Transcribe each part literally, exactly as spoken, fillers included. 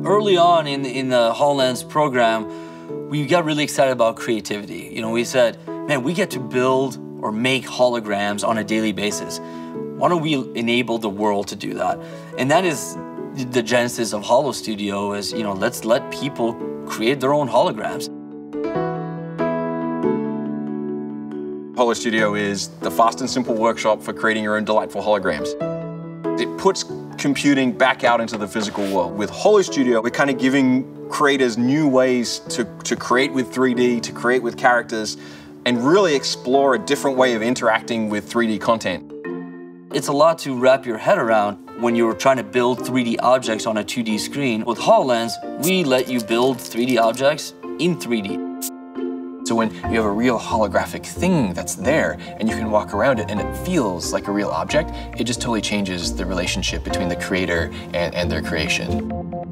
early on in, in the HoloLens program, we got really excited about creativity. You know, we said, man, we get to build or make holograms on a daily basis. Why don't we enable the world to do that? And that is the genesis of Holo Studio is, you know, let's let people create their own holograms. Holo Studio is the fast and simple workshop for creating your own delightful holograms. It puts computing back out into the physical world. With Holo Studio, we're kind of giving creators new ways to, to create with three D, to create with characters, and really explore a different way of interacting with three D content. It's a lot to wrap your head around when you're trying to build three D objects on a two D screen. With HoloLens, we let you build three D objects in three D. So when you have a real holographic thing that's there and you can walk around it and it feels like a real object, it just totally changes the relationship between the creator and, and their creation.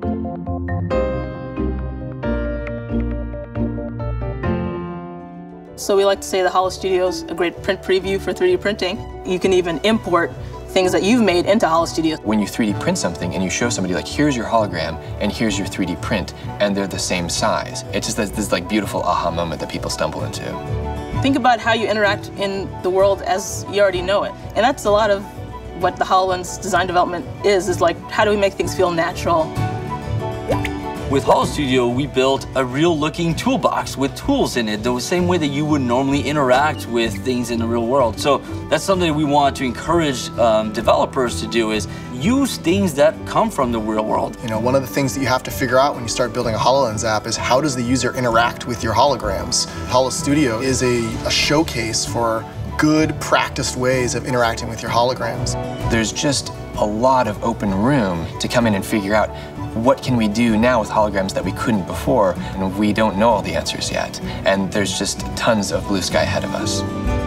So we like to say the Holo Studio is a great print preview for three D printing. You can even import things that you've made into Holo Studio. When you three D print something and you show somebody like, here's your hologram and here's your three D print, and they're the same size, it's just this, this like beautiful aha moment that people stumble into. Think about how you interact in the world as you already know it. And that's a lot of what the HoloLens design development is, is like, how do we make things feel natural? With Holo Studio, we built a real-looking toolbox with tools in it, the same way that you would normally interact with things in the real world. So that's something that we want to encourage um, developers to do, is use things that come from the real world. You know, one of the things that you have to figure out when you start building a HoloLens app is how does the user interact with your holograms? Holo Studio is a, a showcase for good, practiced ways of interacting with your holograms. There's just a lot of open room to come in and figure out what can we do now with holograms that we couldn't before, and we don't know all the answers yet. And there's just tons of blue sky ahead of us.